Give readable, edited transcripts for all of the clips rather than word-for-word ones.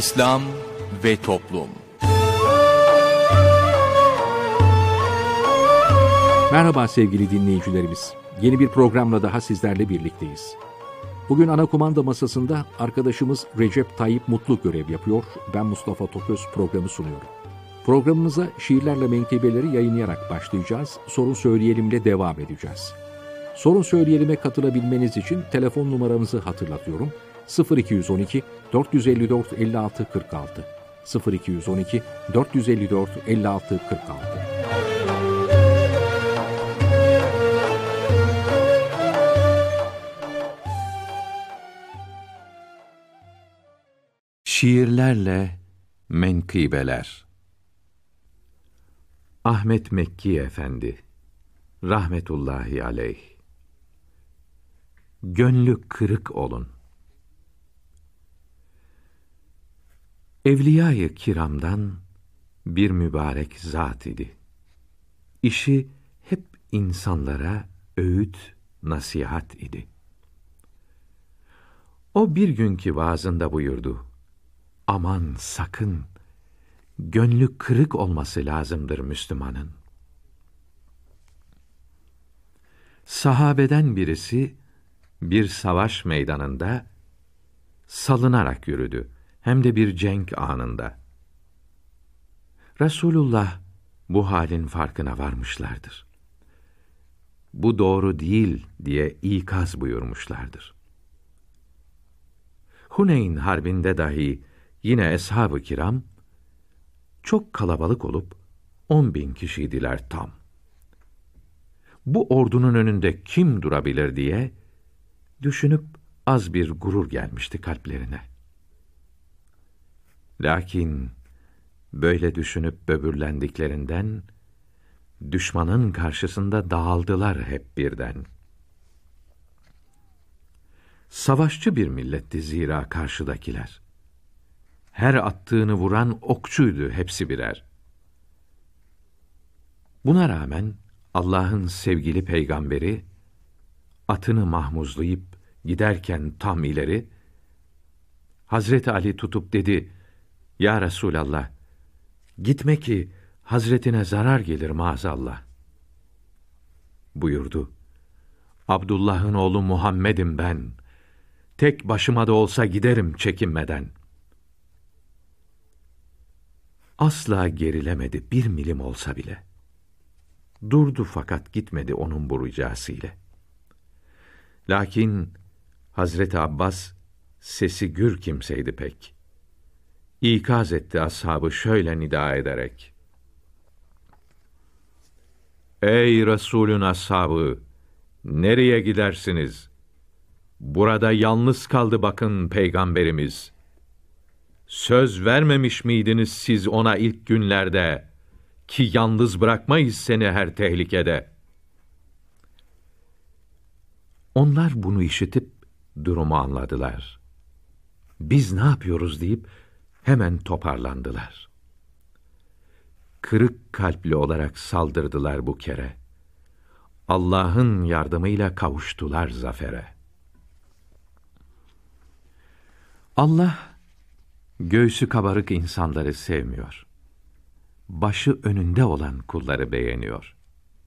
İslam ve Toplum. Merhaba sevgili dinleyicilerimiz. Yeni bir programla daha sizlerle birlikteyiz. Bugün ana kumanda masasında arkadaşımız Recep Tayyip Mutlu görev yapıyor. Ben Mustafa Toköz programı sunuyorum. Programımıza şiirlerle menkıbeleri yayınlayarak başlayacağız. Sorun Söyleyelim'le devam edeceğiz. Sorun Söyleyelim'e katılabilmeniz için telefon numaramızı hatırlatıyorum. 0212 454 56 46 0212 454 56 46. Şiirlerle menkıbeler. Ahmet Mekki Efendi rahmetullahi aleyh. Gönlü kırık olun. Evliya-i kiramdan bir mübarek zat idi. İşi hep insanlara öğüt, nasihat idi. O bir günkü vaazında buyurdu: aman sakın, gönlü kırık olması lazımdır Müslümanın. Sahabeden birisi bir savaş meydanında salınarak yürüdü, hem de bir cenk anında. Resulullah bu halin farkına varmışlardır. Bu doğru değil diye ikaz buyurmuşlardır. Huneyn Harbi'nde dahi yine eshab-ı kiram çok kalabalık olup 10.000 kişiydiler tam. Bu ordunun önünde kim durabilir diye düşünüp az bir gurur gelmişti kalplerine. Lakin böyle düşünüp böbürlendiklerinden düşmanın karşısında dağıldılar hep birden. Savaşçı bir milletti zira karşıdakiler. Her attığını vuran okçuydu hepsi birer. Buna rağmen Allah'ın sevgili peygamberi atını mahmuzlayıp giderken tam ileri, Hazreti Ali tutup dedi: ya Resulallah, gitme ki Hazretine zarar gelir maazallah. Buyurdu: Abdullah'ın oğlu Muhammed'im ben. Tek başıma da olsa giderim çekinmeden. Asla gerilemedi bir milim olsa bile. Durdu fakat gitmedi onun bu ricasıyla. Lakin Hazreti Abbas sesi gür kimseydi pek. İkaz etti ashabı şöyle nida ederek: ey Resulün ashabı, nereye gidersiniz? Burada yalnız kaldı bakın peygamberimiz. Söz vermemiş miydiniz siz ona ilk günlerde ki yalnız bırakmayız seni her tehlikede? Onlar bunu işitip durumu anladılar. Biz ne yapıyoruz deyip hemen toparlandılar. Kırık kalpli olarak saldırdılar bu kere. Allah'ın yardımıyla kavuştular zafere. Allah göğsü kabarık insanları sevmiyor. Başı önünde olan kulları beğeniyor.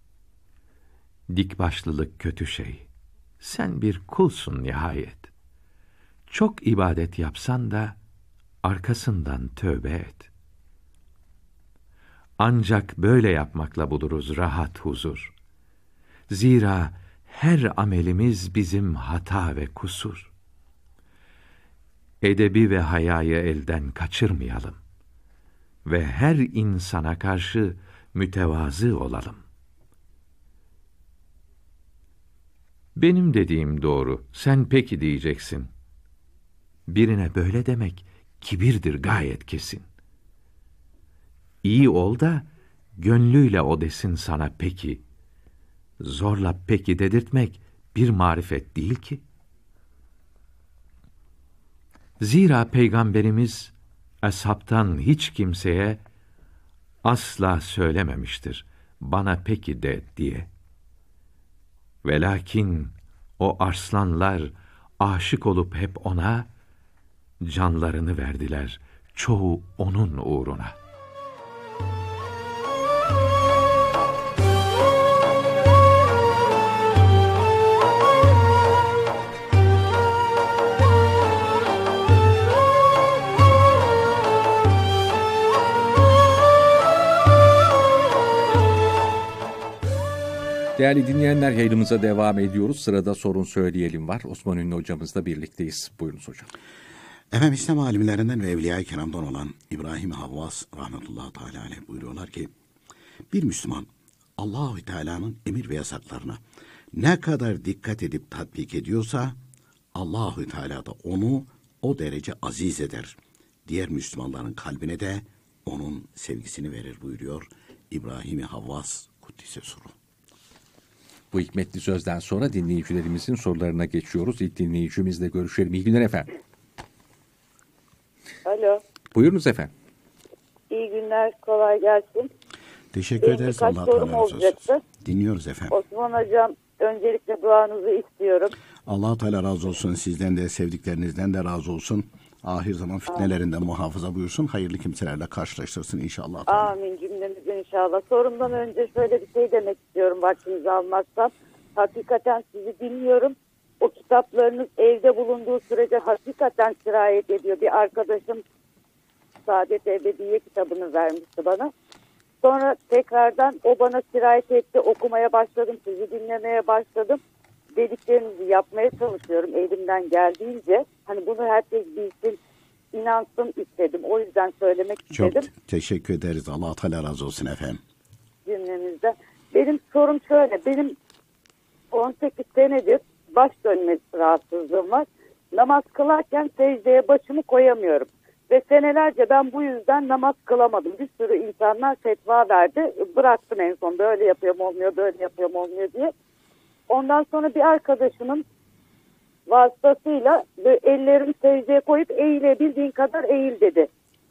Dikbaşlılık kötü şey. Sen bir kulsun nihayet. Çok ibadet yapsan da arkasından tövbe et. Ancak böyle yapmakla buluruz rahat huzur. Zira her amelimiz bizim hata ve kusur. Edebi ve hayayı elden kaçırmayalım ve her insana karşı mütevazı olalım. Benim dediğim doğru, sen peki diyeceksin. Birine böyle demek kibirdir gayet kesin. İyi ol da gönlüyle o desin sana peki. Zorla peki dedirtmek bir marifet değil ki. Zira Peygamberimiz ashabtan hiç kimseye asla söylememiştir bana peki de diye. Velakin o arslanlar aşık olup hep ona canlarını verdiler, çoğu onun uğruna. Değerli dinleyenler, yayınımıza devam ediyoruz. Sırada sorun söyleyelim var. Osman Ünlü hocamızla birlikteyiz. Buyurunuz hocam. Efendim, İslam alimlerinden ve Evliya-i Kiram'dan olan İbrahim Havvas rahmetullahi teala aleyh buyuruyorlar ki, bir Müslüman Allah-u Teala'nın emir ve yasaklarına ne kadar dikkat edip tatbik ediyorsa Allah-u Teala da onu o derece aziz eder. Diğer Müslümanların kalbine de onun sevgisini verir buyuruyor İbrahim Havvas Kuddise Suru. Bu hikmetli sözden sonra dinleyicilerimizin sorularına geçiyoruz. İlk dinleyicimizle görüşelim. İyi günler efendim. Alo. Buyurunuz efendim. İyi günler, kolay gelsin. Teşekkür ederiz. Allah sorum olacaktı. Dinliyoruz efendim. Osman Hocam, öncelikle duanızı istiyorum. Allah Teala razı olsun. Sizden de sevdiklerinizden de razı olsun. Ahir zaman fitnelerinden muhafaza buyursun. Hayırlı kimselerle karşılaştırsın inşallah. Amin cümlemizin inşallah. Sorumdan önce şöyle bir şey demek istiyorum, vaktinizi almazsam. Hakikaten sizi dinliyorum. O kitaplarınız evde bulunduğu sürece hakikaten sirayet ediyor. Bir arkadaşım Saadet Ebediye kitabını vermişti bana. Sonra tekrardan o bana sirayet etti. Okumaya başladım, sizi dinlemeye başladım. Dediklerinizi yapmaya çalışıyorum elimden geldiğince. Hani bunu herkes bilsin, inansın istedim. O yüzden söylemek istedim. Çok teşekkür ederiz. Allah Teala razı olsun efendim. Cümlemizde. Benim sorum şöyle. Benim 18 senedir baş dönme rahatsızlığım var. Namaz kılarken secdeye başımı koyamıyorum. Ve senelerce ben bu yüzden namaz kılamadım. Bir sürü insanlar fetva verdi. Bıraktım en son. Böyle yapıyorum olmuyor, böyle yapıyorum olmuyor diye. Ondan sonra bir arkadaşımın vasıtasıyla ellerimi secdeye koyup eğilebildiğin kadar eğil dedi.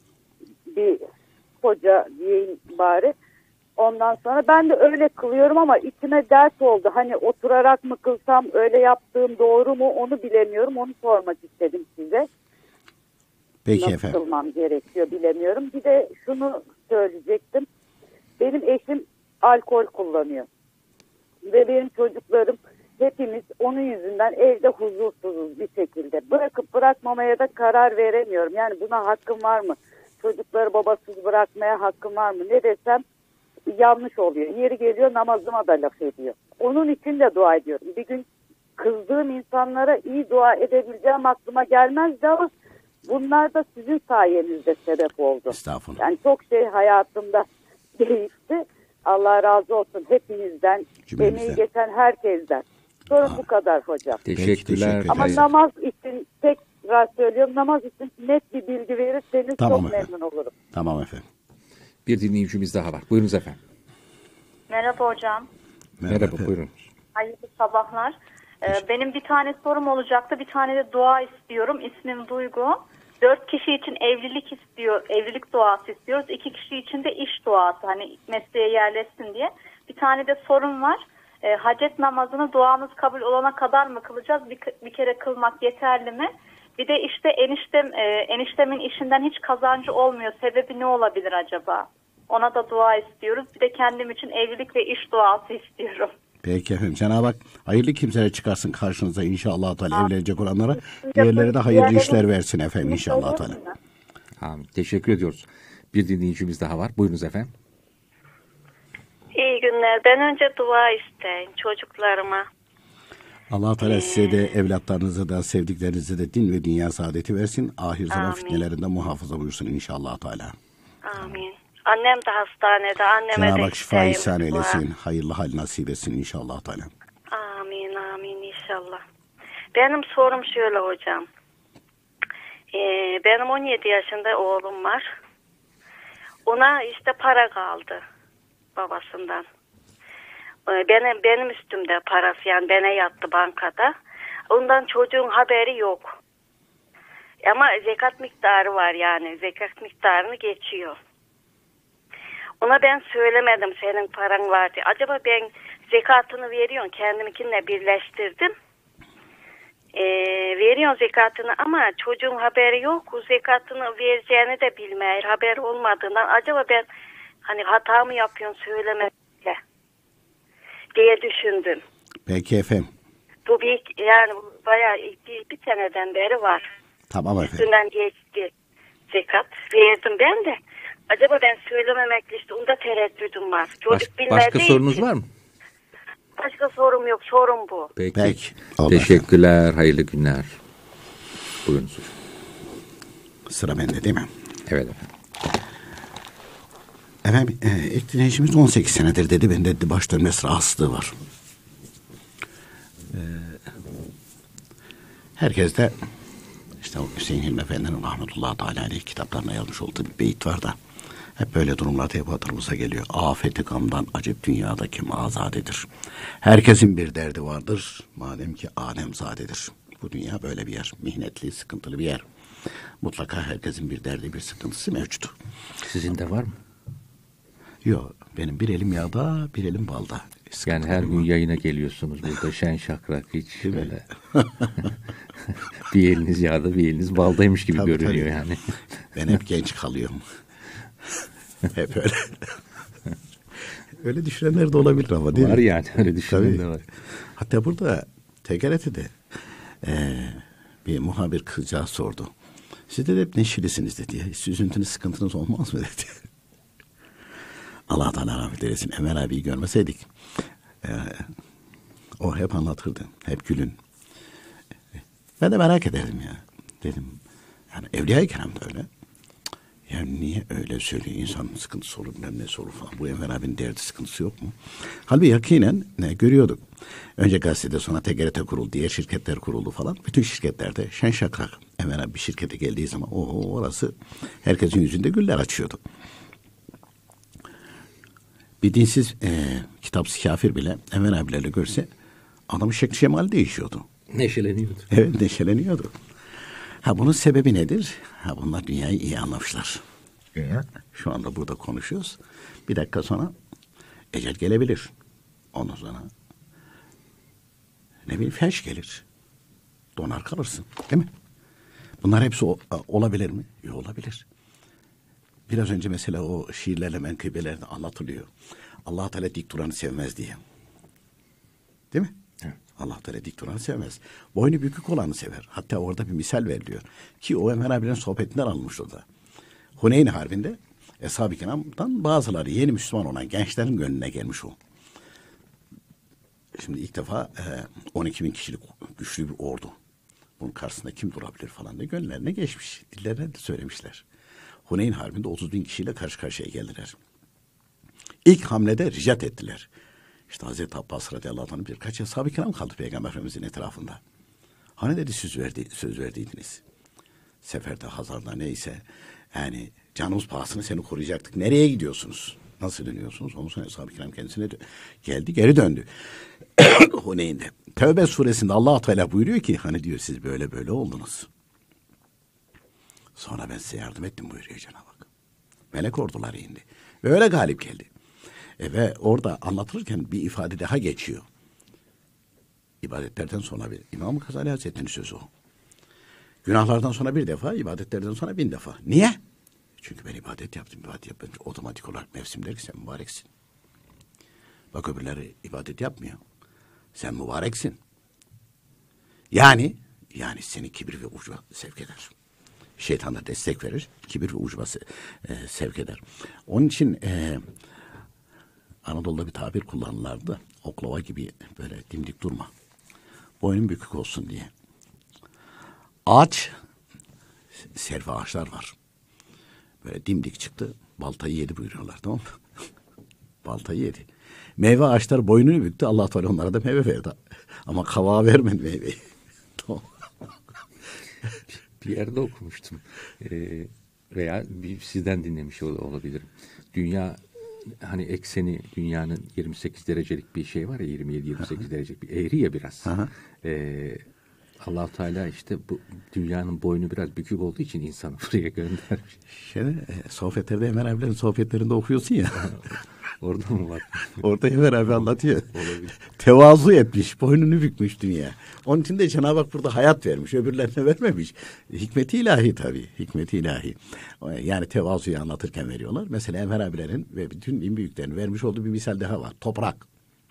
Bir hoca diyeyim bari. Ondan sonra ben de öyle kılıyorum ama içime dert oldu. Hani oturarak mı kılsam, öyle yaptığım doğru mu onu bilemiyorum. Onu sormak istedim size. Peki nasıl efendim. kılmam gerekiyor bilemiyorum. Bir de şunu söyleyecektim. Benim eşim alkol kullanıyor. Ve benim çocuklarım hepimiz onun yüzünden evde huzursuzuz bir şekilde. Bırakıp bırakmamaya da karar veremiyorum. Yani buna hakkım var mı? Çocukları babasız bırakmaya hakkım var mı? Ne desem yanlış oluyor. Yeri geliyor namazıma da laf ediyor. Onun için de dua ediyorum. Bir gün kızdığım insanlara iyi dua edebileceğim aklıma gelmezdi ama bunlar da sizin sayenizde sebep oldu. Estağfurullah. Yani çok şey hayatımda değişti. Allah razı olsun hepinizden, Cümlemizden. emeği geçen herkesten. Sorun bu kadar hocam. Teşekkürler. Teşekkür Ama ederiz. namaz için tekrar söylüyorum, namaz için net bir bilgi verirseniz Tamam çok efendim. memnun olurum. Tamam efendim. Bir dinleyicimiz daha var. Buyurunuz efendim. Merhaba hocam. Merhaba, efendim. buyurun. Hayırlı sabahlar. Benim bir tane sorum olacaktı. Bir tane de dua istiyorum. İsmim Duygu. 4 kişi için evlilik duası istiyoruz. 2 kişi için de iş duası. Hani mesleğe yerleşsin diye. Bir tane de sorum var. Hacet namazını duamız kabul olana kadar mı kılacağız? Bir kere kılmak yeterli mi? Bir de işte eniştemin işinden hiç kazancı olmuyor. Sebebi ne olabilir acaba? Ona da dua istiyoruz. Bir de kendim için evlilik ve iş duası istiyorum. Peki efendim. Cenab-ı Hak hayırlı kimseler çıkarsın karşınıza inşallah Teala, evlenecek olanlara. Diğerlere de hayırlı işler versin efendim inşallah Teala. Amin. Teşekkür ediyoruz. Bir dinleyicimiz daha var. Buyurunuz efendim. İyi günler. Ben önce dua isteyeyim çocuklarıma. Allah Teala size de evlatlarınıza da sevdiklerinize de din ve dünya saadeti versin. Ahir zaman Amin. fitnelerinden muhafaza buyursun inşallah Teala. Amin. Annem de hastanede. Anneme Cenab-ı de Hak şifa ihsan isteyeyim dua. eylesin. Hayırlı hal nasip etsin inşallah Teala. Amin amin inşallah. Benim sorum şöyle hocam. Benim 17 yaşında oğlum var. Ona işte para kaldı babasından. Benim üstümde parası, yani bana yattı bankada. Ondan çocuğun haberi yok. Ama zekat miktarı var, yani zekat miktarını geçiyor. Ona ben söylemedim senin paran var diye. Acaba ben zekatını veriyorum, kendimkinle birleştirdim. veriyorsun zekatını ama çocuğun haberi yok. O zekatını vereceğini de bilmiyor. Haber olmadığından acaba ben hani hata mı yapıyorum söylemekle diye düşündüm. Peki efendim. Bu yani bayağı bir seneden beri var. Tamam efendim. Üstünden geçti zekat. Verdim ben de. Acaba ben söylememekle işte onda tereddüdüm var. Çocuk Başka sorunuz var mı? Başka sorum yok. Sorum bu. Peki. Teşekkürler. Hayırlı günler. Buyurunuz hocam. Sıra bende değil mi? Evet efendim. Efendim ilk dinleyicimiz 18 senedir dedi. Bende de baş dönmesi rahatsızlığı var. Herkes de işte Hüseyin Hilmi Efendi'nin rahmetullahi teala aleyh kitaplarına yazmış olduğu bir beyit var da hep böyle durumlarda hep hatırımıza geliyor. Afeti gamdan acip dünyada kim azadedir. Herkesin bir derdi vardır. Madem ki alemzadedir. Bu dünya böyle bir yer. Mihnetli, sıkıntılı bir yer. Mutlaka herkesin bir derdi, bir sıkıntısı mevcut. Sizin de var mı? Yok, benim bir elim yağda, bir elim balda. Yani her gün yayına geliyorsunuz burada şen şakrak hiç böyle. Bir eliniz yağda, bir eliniz baldaymış gibi Tabii, görünüyor tabii. yani. Ben hep genç kalıyorum. Hep öyle. Öyle düşünenler de olabilir ama değil Var mi? yani öyle düşünen Tabii. de var. Hatta burada TGRT'de bir muhabir kızcağız sordu. Siz de hep neşelisiniz dedi. Hiç üzüntünüz, sıkıntınız olmaz mı dedi. Allah Teala rahmet eylesin. Emel abiyi görmeseydik o hep anlatırdı. Hep gülün. Ben de merak ederdim ya. Dedim yani Evliya-i Kiram da öyle. Yani niye öyle söylüyor? İnsanın sıkıntısı olur, ne olur falan. Bu Enver abinin derdi sıkıntısı yok mu? Halbuki yakinen ne görüyorduk? Önce gazetede sonra TGRT kuruldu, diğer şirketler kuruldu falan. Bütün şirketlerde şen şakrak Enver abi bir şirkete geldiği zaman orası herkesin yüzünde güller açıyordu. Bir dinsiz kitapsız kafir bile Enver abilerle görse adamın şekli şemali değişiyordu. Neşeleniyordu. Evet, neşeleniyordu. Ha bunun sebebi nedir? Ha bunlar dünyayı iyi anlamışlar. Şu anda burada konuşuyoruz. Bir dakika sonra ecel gelebilir. Ondan sonra ne bileyim felç gelir. Donar kalırsın. Değil mi? Bunlar hepsi olabilir mi? Yok, olabilir. Biraz önce mesela o şiirlerle menkıbelerde anlatılıyor. Allah Teala dik duranı sevmez diye. Değil mi? Evet. Allah Teala dik duranı sevmez. Boynu bükük olanı sever. Hatta orada bir misal veriliyor. Ki o Enver abilerin sohbetinden alınmış o da. Huneyn Harbi'nde Eshab-ı Kiram'dan bazıları yeni Müslüman olan gençlerin gönlüne gelmiş o. Şimdi ilk defa 12 bin kişilik güçlü bir ordu. Bunun karşısında kim durabilir falan diye gönüllerine geçmiş. Dillerine de söylemişler. Huneyn Harbi'nde 30 bin kişiyle karşı karşıya geldiler. İlk hamlede ricat ettiler. İşte Hazreti Abbas radıyallahu anh'ın birkaç Eshab-ı Kiram kaldı Peygamber Efendimizin etrafında. Hani dedi söz verdiydiniz. Seferde, hazarda neyse yani canımız pahasına seni koruyacaktık. Nereye gidiyorsunuz? Nasıl dönüyorsunuz? Ondan sonra Eshab-ı Kiram kendisine geldi, geri döndü. Huneyn'de. Tevbe suresinde Allah Teala buyuruyor ki hani diyor siz böyle böyle oldunuz. Sonra ben size yardım ettim buyuruyor Cenab-ı Hak. Melek orduları indi. Ve öyle galip geldi. Ve orada anlatılırken bir ifade daha geçiyor. İbadetlerden sonra bir İmam-ı Gazali Hazretleri'nin sözü o. Günahlardan sonra bir defa, ibadetlerden sonra 1000 defa. Niye? Çünkü ben ibadet yaptım. İbadet yapınca otomatik olarak nefsim der ki sen mübareksin. Bak öbürleri ibadet yapmıyor. Sen mübareksin. Yani seni kibir ve ucuba sevk eder. Şeytan da destek verir. Kibir ve ucuba sevk eder. Onun için Anadolu'da bir tabir kullanırlardı. Oklava gibi böyle dimdik durma. Boynun bükük olsun diye. Ağaç, servi ağaçlar var. Böyle dimdik çıktı. Baltayı yedi buyuruyorlar, tamam mı? Baltayı yedi. Meyve ağaçlar boynunu büktü. Allah Teala onlara da meyve verdi. Ama kavağa vermedi meyveyi. Tamam. Bir yerde okumuştum. Veya sizden dinlemiş olabilirim. Dünya hani ekseni dünyanın 28 derecelik bir şey var ya 27-28 derecelik bir eğri ya biraz. Allah Teala işte bu dünyanın boynu biraz bükük olduğu için insanı buraya göndermiş. Sohbetlerde Emel abilerin sohbetlerinde okuyorsun ya. Orada mı var? Orada Enver abi anlatıyor. Olabilir. Tevazu etmiş, boynunu bükmüş dünya. Onun için de Cenab-ı Hak burada hayat vermiş, öbürlerine vermemiş. Hikmeti ilahi tabii, hikmeti ilahi. Yani tevazuyu anlatırken veriyorlar. Mesela Enver abilerin ve bütün din büyüklerin vermiş olduğu bir misal daha var. Toprak.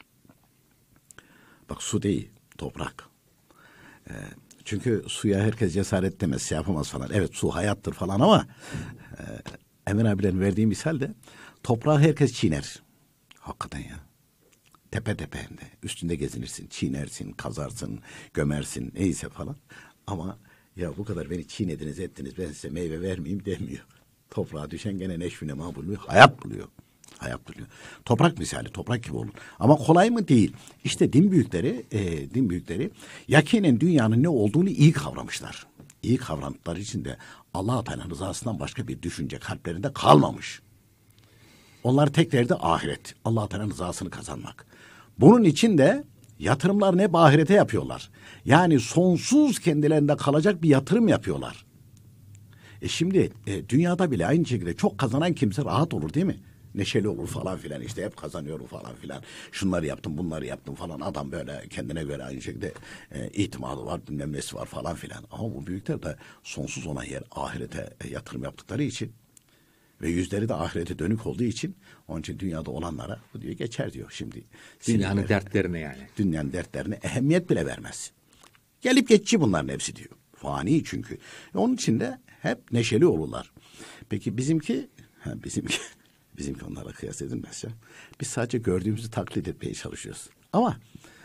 Bak su değil, toprak. Çünkü suya herkes cesaret demez, şey yapamaz falan. Evet su hayattır falan ama Enver abilerin verdiği misal de toprağı herkes çiğner. Hakikaten ya. Tepe tepe hem de. Üstünde gezinirsin, çiğnersin, kazarsın, gömersin neyse falan. Ama ya bu kadar beni çiğnediniz ettiniz ben size meyve vermeyeyim demiyor. Toprağa düşen gene neşvine mahbuluyor, hayat buluyor. Hayat buluyor. Toprak misali, toprak gibi olun. Ama kolay mı? Değil. İşte din büyükleri yakinen dünyanın ne olduğunu iyi kavramışlar. İyi kavradıkları için de Allah-u Teala'nın rızasından başka bir düşünce kalplerinde kalmamış. Onlar tek derdi ahiret. Allah-u Teala'nın rızasını kazanmak. Bunun için de yatırımlarını hep ahirete yapıyorlar. Yani sonsuz kendilerinde kalacak bir yatırım yapıyorlar. Şimdi dünyada bile aynı şekilde çok kazanan kimse rahat olur değil mi? Neşeli olur falan filan işte hep kazanıyorum falan filan. Şunları yaptım bunları yaptım falan. Adam böyle kendine göre aynı şekilde itimadı var bilmem nesi var falan filan. Ama bu büyükler de sonsuz olan yer ahirete yatırım yaptıkları için ve yüzleri de ahirete dönük olduğu için onun için dünyada olanlara bu diyor geçer diyor şimdi. Dünyanın dertlerine yani. Dünyanın dertlerine ehemmiyet bile vermez. Gelip geçici bunların hepsi diyor. Fani çünkü. Onun için de hep neşeli olurlar. Peki bizimki onlarla kıyas edilmez ya. Biz sadece gördüğümüzü taklit etmeye çalışıyoruz. Ama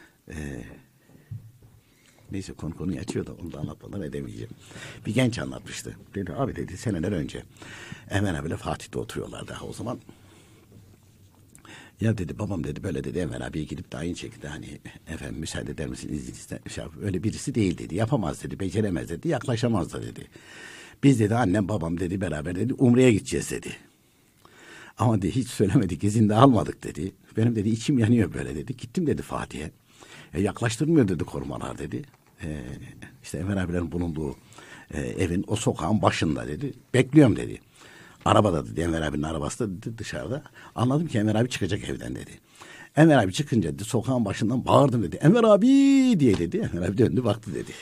neyse konuyu açıyor da onu da anlatmadan edemeyeceğim. Bir genç anlatmıştı. Dedi abi dedi seneler önce Enver abiyle Fatih'te oturuyorlar daha o zaman. Ya dedi babam dedi böyle dedi Enver abiye gidip de aynı şekilde hani efendim müsaade eder misin izninizle öyle birisi değil dedi. Yapamaz dedi, beceremez dedi, yaklaşamaz da dedi. Biz dedi annem babam dedi beraber dedi Umre'ye gideceğiz dedi. Ama dedi hiç söylemedik izin de almadık dedi. Benim dedi içim yanıyor böyle dedi. Gittim dedi Fatih'e. Yaklaştırmıyor dedi korumalar dedi. İşte Enver abilerin bulunduğu evin o sokağın başında dedi. Bekliyorum dedi. Arabada dedi Enver abinin arabası da dedi, dışarıda. Anladım ki Enver abi çıkacak evden dedi. Enver abi çıkınca dedi sokağın başından bağırdım dedi. Enver abi diye dedi. Enver abi döndü baktı dedi.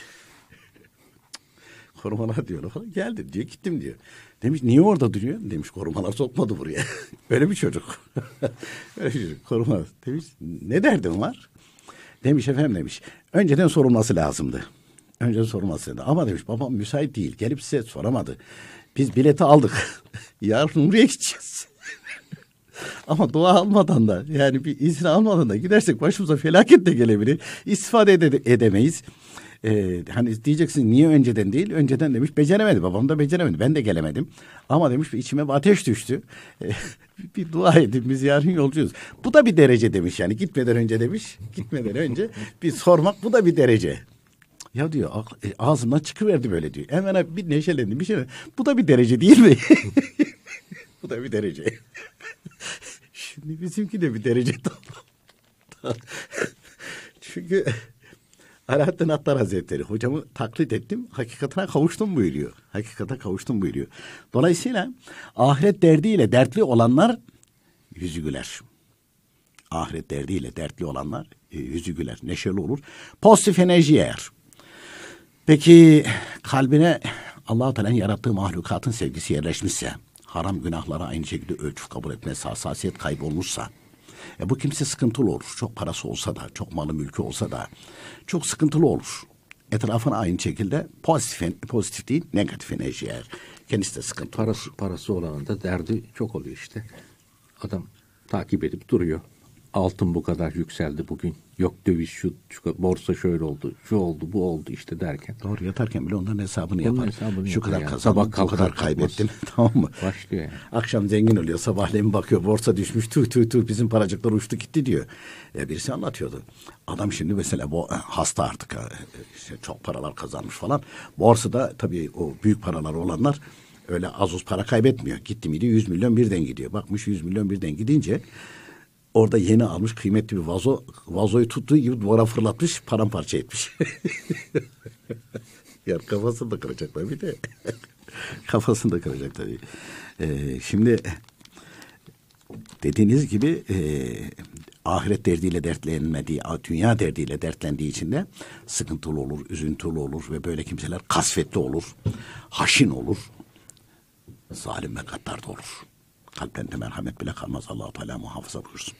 Korumalar diyor falan. Geldi diyor gittim diyor. Demiş niye orada duruyor? Demiş korumalar sokmadı buraya. Öyle bir çocuk. Öyle bir çocuk. Korumalar. Demiş ne derdin var? Demiş efendim demiş. Önceden sorulması lazımdı. Önceden sorulması lazımdı. Ama demiş babam müsait değil. Gelip size soramadı. Biz bileti aldık. Yarın Umre'ye gideceğiz. Ama dua almadan da yani bir izin almadan da gidersek başımıza felaket de gelebilir. İstifade edemeyiz. Hani diyeceksin niye önceden değil? Önceden demiş beceremedi. Babam da beceremedi. Ben de gelemedim. Ama demiş içime bir ateş düştü. Bir dua edin biz yarın yolcuyuz. Bu da bir derece demiş yani. Gitmeden önce demiş. Gitmeden önce bir sormak bu da bir derece. Ya diyor ağzımdan çıkıverdi böyle diyor. Hemen bir neşelendim bir şey. Bu da bir derece değil mi? Bu da bir derece. Şimdi bizimki de bir derece. Çünkü Alaaddin Attar Hazretleri hocamı taklit ettim. Hakikatine kavuştum buyuruyor. Hakikate kavuştum buyuruyor. Dolayısıyla ahiret derdiyle dertli olanlar yüzü güler. Ahiret derdiyle dertli olanlar yüzü güler. Neşeli olur. Pozitif enerji yer. Peki kalbine Allah-u Teala'nın yarattığı mahlukatın sevgisi yerleşmişse, haram günahlara aynı şekilde ölçü kabul etmesi, hassasiyet kaybolmuşsa, bu kimse sıkıntılı olur. Çok parası olsa da, çok malı mülkü olsa da çok sıkıntılı olur. Etrafına aynı şekilde pozitif değil, negatif enerji yer. Kendisi de sıkıntılı olur. Parası olanın da derdi çok oluyor işte. Adam takip edip duruyor. Altın bu kadar yükseldi bugün. Yok döviz şu borsa şöyle oldu, şu oldu, bu oldu işte derken. Doğru yatarken bile onların hesabını yapar. Şu kadar yani. kazandım, bu kadar kaybettim. Tamam mı? Başlıyor yani. Akşam zengin oluyor, sabahleyin bakıyor borsa düşmüş, tüh bizim paracıklar uçtu gitti diyor. Birisi anlatıyordu. Adam şimdi mesela bu hasta artık işte çok paralar kazanmış falan. Borsada tabii o büyük paralar olanlar öyle az uz para kaybetmiyor. Gitti miydi 100 milyon birden gidiyor. Bakmış 100 milyon birden gidince orada yeni almış kıymetli bir vazoyu tuttuğu gibi duvara fırlatmış, paramparça etmiş. Ya kafasını da kıracaklar bir de. Kafasını da kıracak tabii. Şimdi Dediğiniz gibi ahiret derdiyle dertlenmediği, dünya derdiyle dertlendiği için de sıkıntılı olur, üzüntülü olur ve böyle kimseler kasvetli olur, haşin olur, zalim ve gaddar da olur. Kalplerinde merhamet bile kalmaz, Allah-u Teala muhafaza buyursun.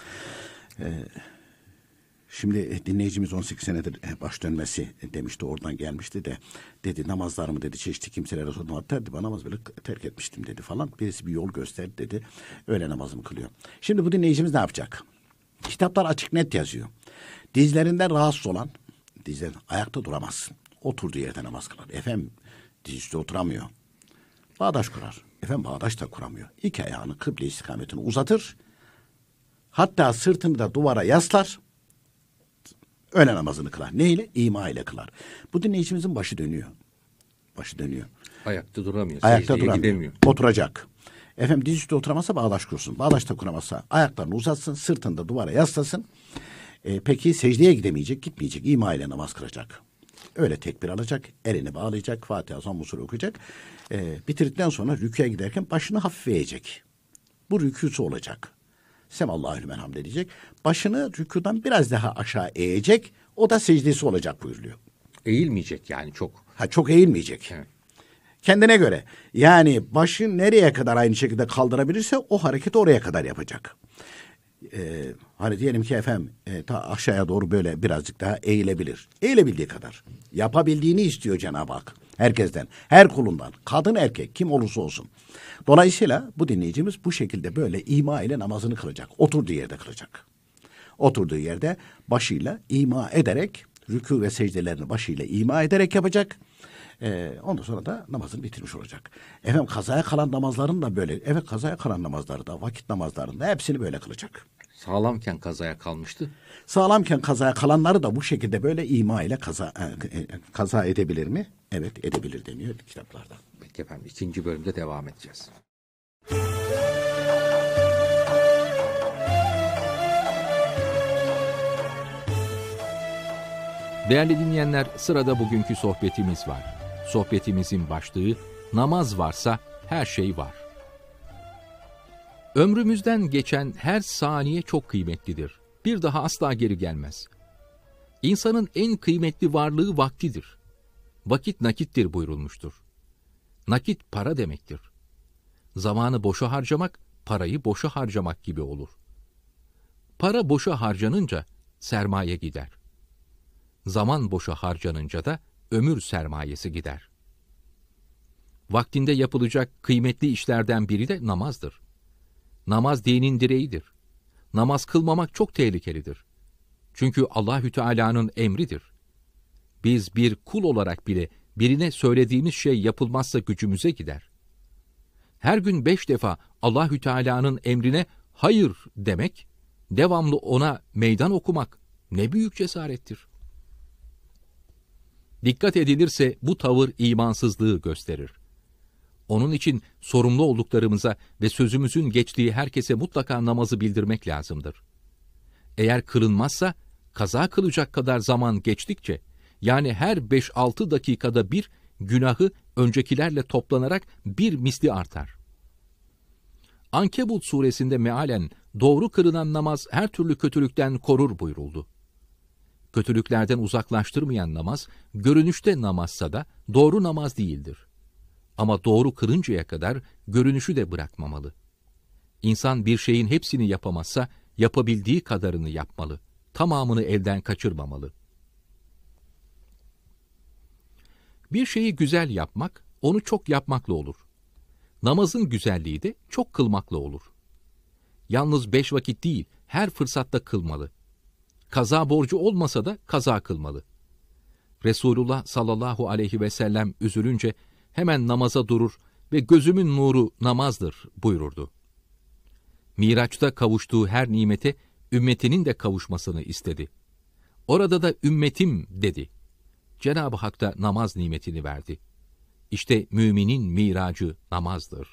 Şimdi dinleyicimiz 18 senedir baş dönmesi demişti, oradan gelmişti de dedi namazlarımı dedi çeşitli kimselere sordum, hatta ben namaz bile terk etmiştim dedi falan. Birisi bir yol gösterdi dedi, öyle namazımı kılıyor. Şimdi bu dinleyicimiz ne yapacak? Kitaplar açık net yazıyor. Dizlerinden rahatsız olan, dizlerin ayakta duramazsın. Oturduğu yerde namaz kılar. Efendim dizüstü oturamıyor. Bağdaş kurar. Efendim bağdaş da kuramıyor. İki ayağını kıble istikametini uzatır. Hatta sırtını da duvara yaslar. Öğle namazını kılar. Neyle? İma ile kılar. Bu dinleyicimizin başı dönüyor. Başı dönüyor. Ayakta duramıyor. Ayakta secdeye duramıyor. gidemiyor. Oturacak. Efendim dizüstü oturamazsa bağdaş kursun. Bağdaş da kuramazsa ayaklarını uzatsın. Sırtını da duvara yaslasın. Peki secdeye gidemeyecek, gitmeyecek. İma ile namaz kılacak. Öyle tekbir alacak. Elini bağlayacak. Fatiha, Zamm-ı Sure okuyacak. Bitirdikten sonra rüküye giderken başını hafif eğecek. Bu rükûsu olacak. Semallahü limen hamd edecek. Başını rükûdan biraz daha aşağı eğecek. O da secdesi olacak buyuruluyor. Eğilmeyecek yani çok. Çok eğilmeyecek. Evet. Kendine göre. Yani başı nereye kadar aynı şekilde kaldırabilirse o hareketi oraya kadar yapacak. Hani diyelim ki efendim ta aşağıya doğru böyle birazcık daha eğilebilir. Eğilebildiği kadar. Yapabildiğini istiyor Cenab-ı Hak. Herkesten, her kulundan. Kadın erkek kim olursa olsun. Dolayısıyla bu dinleyicimiz bu şekilde böyle ima ile namazını kılacak. Oturduğu yerde kılacak. Oturduğu yerde başıyla ima ederek, rükû ve secdelerini başıyla ima ederek yapacak. Ondan sonra da namazını bitirmiş olacak. Efendim kazaya kalan namazların da böyle. Evet, kazaya kalan namazları da, vakit namazlarında hepsini böyle kılacak. Sağlamken kazaya kalmıştı. Sağlamken kazaya kalanları da bu şekilde böyle ima ile kaza edebilir mi? Evet, edebilir deniyor kitaplarda. Peki efendim, ikinci bölümde devam edeceğiz. Değerli dinleyenler, sırada bugünkü sohbetimiz var. Sohbetimizin başlığı, namaz varsa her şey var. Ömrümüzden geçen her saniye çok kıymetlidir. Bir daha asla geri gelmez. İnsanın en kıymetli varlığı vaktidir. Vakit nakittir buyurulmuştur. Nakit para demektir. Zamanı boşa harcamak, parayı boşa harcamak gibi olur. Para boşa harcanınca sermaye gider. Zaman boşa harcanınca da ömür sermayesi gider. Vaktinde yapılacak kıymetli işlerden biri de namazdır. Namaz dinin direğidir. Namaz kılmamak çok tehlikelidir. Çünkü Allahü Teala'nın emridir. Biz bir kul olarak bile birine söylediğimiz şey yapılmazsa gücümüze gider. Her gün 5 defa Allahü Teala'nın emrine hayır demek, devamlı ona meydan okumak ne büyük cesarettir. Dikkat edilirse bu tavır imansızlığı gösterir. Onun için sorumlu olduklarımıza ve sözümüzün geçtiği herkese mutlaka namazı bildirmek lazımdır. Eğer kılınmazsa, kaza kılacak kadar zaman geçtikçe, yani her 5-6 dakikada bir günahı öncekilerle toplanarak bir misli artar. Ankebut suresinde mealen doğru kılınan namaz her türlü kötülükten korur buyuruldu. Kötülüklerden uzaklaştırmayan namaz, görünüşte namazsa da doğru namaz değildir. Ama doğru kılıncaya kadar görünüşü de bırakmamalı. İnsan bir şeyin hepsini yapamazsa, yapabildiği kadarını yapmalı. Tamamını elden kaçırmamalı. Bir şeyi güzel yapmak, onu çok yapmakla olur. Namazın güzelliği de çok kılmakla olur. Yalnız 5 vakit değil, her fırsatta kılmalı. Kaza borcu olmasa da kaza kılmalı. Resulullah sallallahu aleyhi ve sellem üzülünce hemen namaza durur ve gözümün nuru namazdır buyururdu. Miraç'ta kavuştuğu her nimete ümmetinin de kavuşmasını istedi. Orada da ümmetim dedi. Cenab-ı Hak da namaz nimetini verdi. İşte müminin miracı namazdır.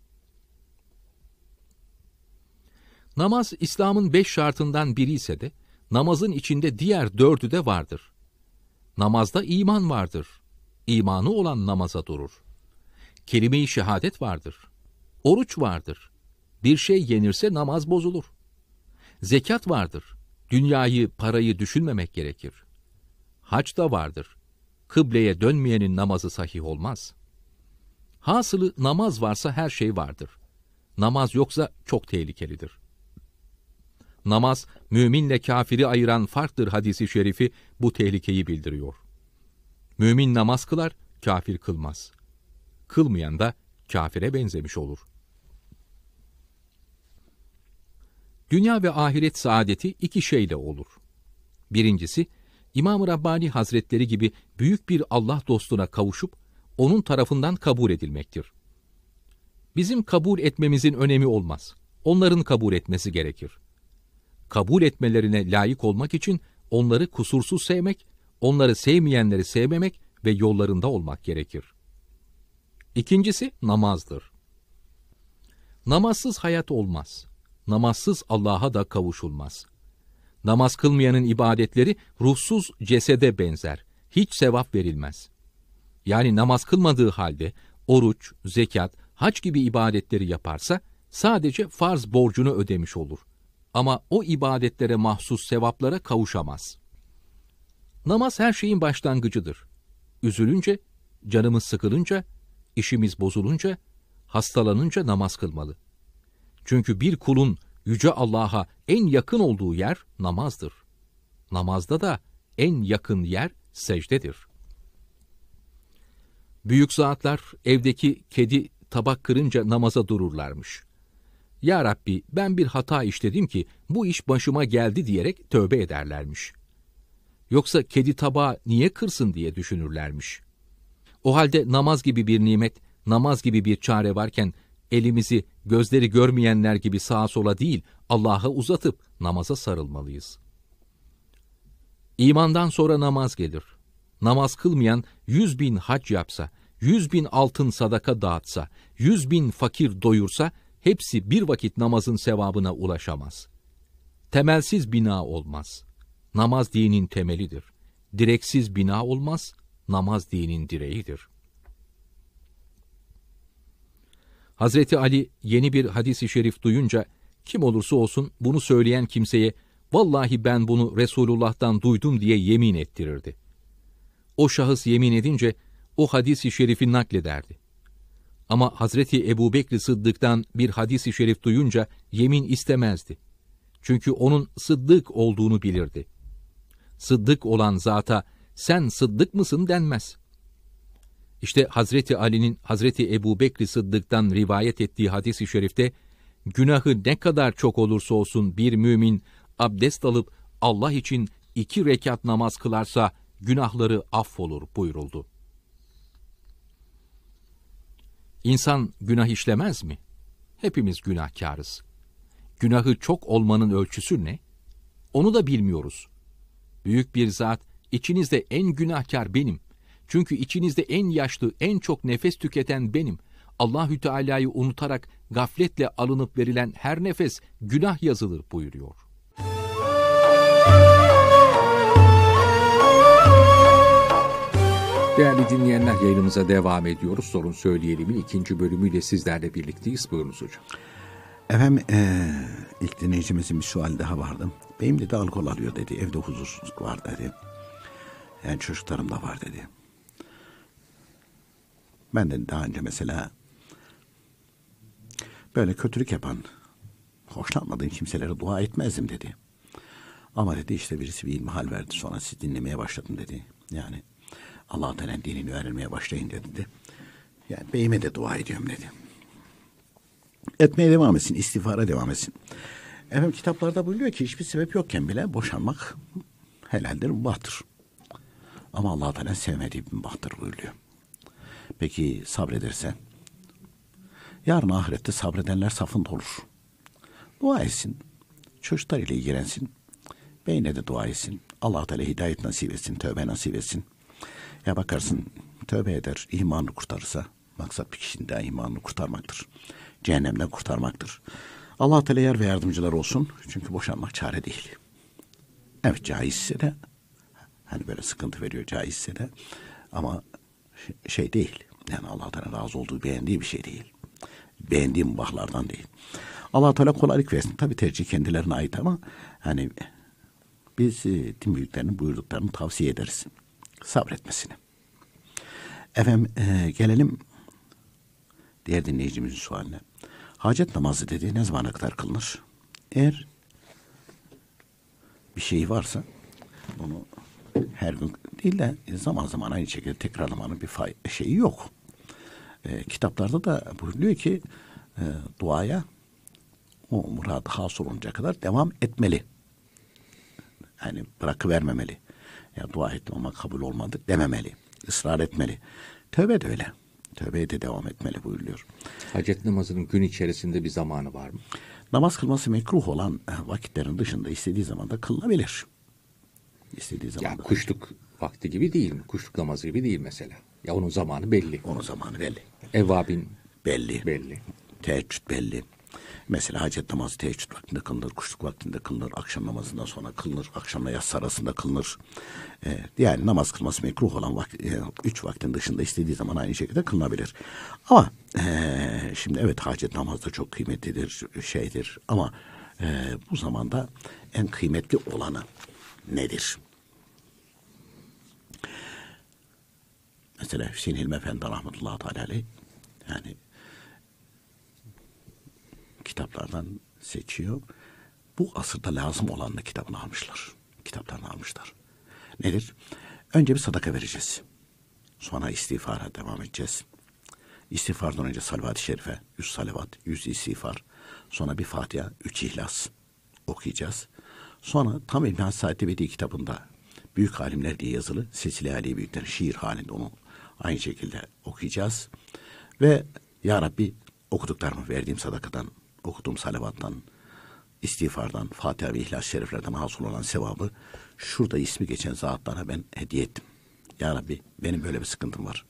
Namaz İslam'ın 5 şartından biri ise de namazın içinde diğer 4'ü de vardır. Namazda iman vardır. İmanı olan namaza durur. Kelime-i şehadet vardır. Oruç vardır. Bir şey yenirse namaz bozulur. Zekat vardır. Dünyayı, parayı düşünmemek gerekir. Hac da vardır. Kıbleye dönmeyenin namazı sahih olmaz. Hasılı namaz varsa her şey vardır. Namaz yoksa çok tehlikelidir. Namaz, müminle kafiri ayıran farktır hadisi şerifi bu tehlikeyi bildiriyor. Mümin namaz kılar, kafir kılmaz. Kılmayan da kafire benzemiş olur. Dünya ve ahiret saadeti iki şeyle olur. Birincisi, İmam-ı Rabbani Hazretleri gibi büyük bir Allah dostuna kavuşup, onun tarafından kabul edilmektir. Bizim kabul etmemizin önemi olmaz. Onların kabul etmesi gerekir. Kabul etmelerine layık olmak için onları kusursuz sevmek, onları sevmeyenleri sevmemek ve yollarında olmak gerekir. İkincisi namazdır. Namazsız hayat olmaz. Namazsız Allah'a da kavuşulmaz. Namaz kılmayanın ibadetleri ruhsuz cesede benzer. Hiç sevap verilmez. Yani namaz kılmadığı halde oruç, zekat, hac gibi ibadetleri yaparsa sadece farz borcunu ödemiş olur. Ama o ibadetlere mahsus sevaplara kavuşamaz. Namaz her şeyin başlangıcıdır. Üzülünce, canımız sıkılınca, işimiz bozulunca, hastalanınca namaz kılmalı. Çünkü bir kulun Yüce Allah'a en yakın olduğu yer namazdır. Namazda da en yakın yer secdedir. Büyük zatlar evdeki kedi tabak kırınca namaza dururlarmış. Ya Rabbi ben bir hata işledim ki bu iş başıma geldi diyerek tövbe ederlermiş. Yoksa kedi tabağı niye kırsın diye düşünürlermiş. O halde namaz gibi bir nimet, namaz gibi bir çare varken elimizi gözleri görmeyenler gibi sağa sola değil Allah'a uzatıp namaza sarılmalıyız. İmandan sonra namaz gelir. Namaz kılmayan 100.000 hac yapsa, 100.000 altın sadaka dağıtsa, 100.000 fakir doyursa hepsi bir vakit namazın sevabına ulaşamaz. Temelsiz bina olmaz. Namaz dinin temelidir. Direksiz bina olmaz, namaz dinin direğidir. Hazreti Ali yeni bir hadis-i şerif duyunca kim olursa olsun bunu söyleyen kimseye vallahi ben bunu Resulullah'tan duydum diye yemin ettirirdi. O şahıs yemin edince o hadis-i şerifi naklederdi. Ama Hazreti Ebubekr Sıddık'tan bir hadis-i şerif duyunca yemin istemezdi. Çünkü onun sıddık olduğunu bilirdi. Sıddık olan zata sen sıddık mısın denmez. İşte Hazreti Ali'nin Hazreti Ebubekr Sıddık'tan rivayet ettiği hadis-i şerifte günahı ne kadar çok olursa olsun bir mümin abdest alıp Allah için 2 rekat namaz kılarsa günahları affolur buyuruldu. İnsan günah işlemez mi? Hepimiz günahkarız. Günahı çok olmanın ölçüsü ne? Onu da bilmiyoruz. Büyük bir zat, içinizde en günahkar benim. Çünkü içinizde en yaşlı, en çok nefes tüketen benim. Allahü Teala'yı unutarak gafletle alınıp verilen her nefes günah yazılır buyuruyor. Değerli dinleyenler, yayınımıza devam ediyoruz. Sorun Söyleyelim'in 2. bölümüyle sizlerle birlikteyiz. Buyurunuz hocam. Efendim ilk dinleyicimizin bir suali daha vardı. Benim dedi alkol alıyor dedi. Evde huzursuzluk var dedi. Yani çocuklarım da var dedi. Ben de daha önce mesela böyle kötülük yapan, hoşlanmadığım kimselere dua etmezdim dedi. Ama dedi işte birisi bir ilmihal verdi. Sonra sizi dinlemeye başladım dedi. Yani Allah-u Teala'nın dinini öğrenmeye başlayınca dedi. Yani beyime de dua ediyorum dedi. Etmeye devam etsin, istiğfara devam etsin. Efendim kitaplarda buyuruyor ki hiçbir sebep yokken bile boşanmak helaldir, mübahtır. Ama Allah-u Teala sevmediği bir mübahtır buyuruyor. Peki sabrederse? Yarın ahirette sabredenler safında olur. Dua etsin. Çocuklarıyla ilgilensin. Beyine de dua etsin. Allah-u Teala hidayet nasip etsin, tövbe nasip etsin. Ya bakarsın tövbe eder, imanını kurtarırsa maksat bir kişinin daha imanını kurtarmaktır. Cehennemden kurtarmaktır. Allah-u Teala yar ve yardımcılar olsun. Çünkü boşanmak çare değil. Evet caizse de hani böyle sıkıntı veriyor caizse de ama şey değil. Yani Allah-u Teala razı olduğu, beğendiği bir şey değil. Beğendiği mubahlardan değil. Allah Teala kolaylık versin. Tabii tercih kendilerine ait ama hani biz din büyüklerinin buyurduklarını tavsiye ederiz. Sabretmesini. Efendim gelelim diğer dinleyicimizin sualine. Hacet namazı dediği ne zamana kadar kılınır? Eğer bir şey varsa bunu her gün değil de zaman zaman aynı şekilde tekrarlamanın bir şeyi yok. Kitaplarda da buyuruyor ki duaya o muradı hasıl oluncaya kadar devam etmeli. Yani bırakıvermemeli. Ya dua ettim ama kabul olmadı dememeli. Israr etmeli. Tövbe de öyle. Tövbeye de devam etmeli buyuruyor. Hacet namazının gün içerisinde bir zamanı var mı? Namaz kılması mekruh olan vakitlerin dışında istediği zaman da kılınabilir. İstediği zaman. Ya kuşluk vakti gibi değil mi? Kuşluk namazı gibi değil mesela. Ya onun zamanı belli. Onun zamanı belli. Evvabin belli. Teheccüd belli. Mesela hacet namazı teheccüd vaktinde kılınır, kuşluk vaktinde kılınır, akşam namazından sonra kılınır, akşamla yatsı arasında kılınır. Yani namaz kılması mekruh olan 3 vaktin dışında istediği zaman aynı şekilde kılınabilir. Ama şimdi evet hacet namazı da çok kıymetlidir, şeydir. Ama bu zamanda en kıymetli olanı nedir? Mesela Hüseyin Hilmi Efendi rahmetullahi teala aleyh yani kitaplardan seçiyor. Bu asırda lazım olanla kitabını almışlar. Kitaplarını almışlar. Nedir? Önce bir sadaka vereceğiz. Sonra istiğfara devam edeceğiz. İstiğfardan önce salavat-ı şerife, 100 salavat, 100 istiğfar. Sonra bir Fatiha, 3 ihlas okuyacağız. Sonra tam İlmihal Saadeti Vedi kitabında büyük alimler diye yazılı Silsile-i Ali Büyükler şiir halinde onu aynı şekilde okuyacağız. Ve Ya Rabbi okuduklarımı verdiğim sadakadan, okuduğum salavattan, istiğfardan, Fatiha ve İhlas-ı Şeriflerden hasıl olan sevabı şurada ismi geçen zatlara ben hediye ettim. Ya Rabbi benim böyle bir sıkıntım var.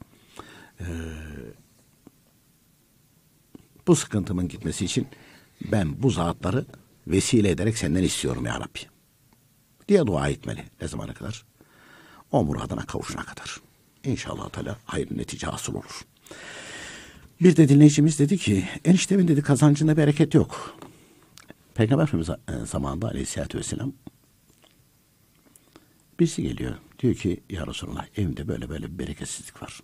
Bu sıkıntımın gitmesi için ben bu zatları vesile ederek senden istiyorum Ya Rabbi diye dua etmeli. Ne zamana kadar? O muradına kavuşana kadar. İnşallah Teala hayırlı netice hasıl olur. Bir de dinleyicimiz dedi ki eniştemin dedi kazancında bereket yok. Peygamber Efendimiz zamanında aleyhissalatü vesselam birisi geliyor. Diyor ki ya Resulallah evimde böyle böyle bir bereketsizlik var.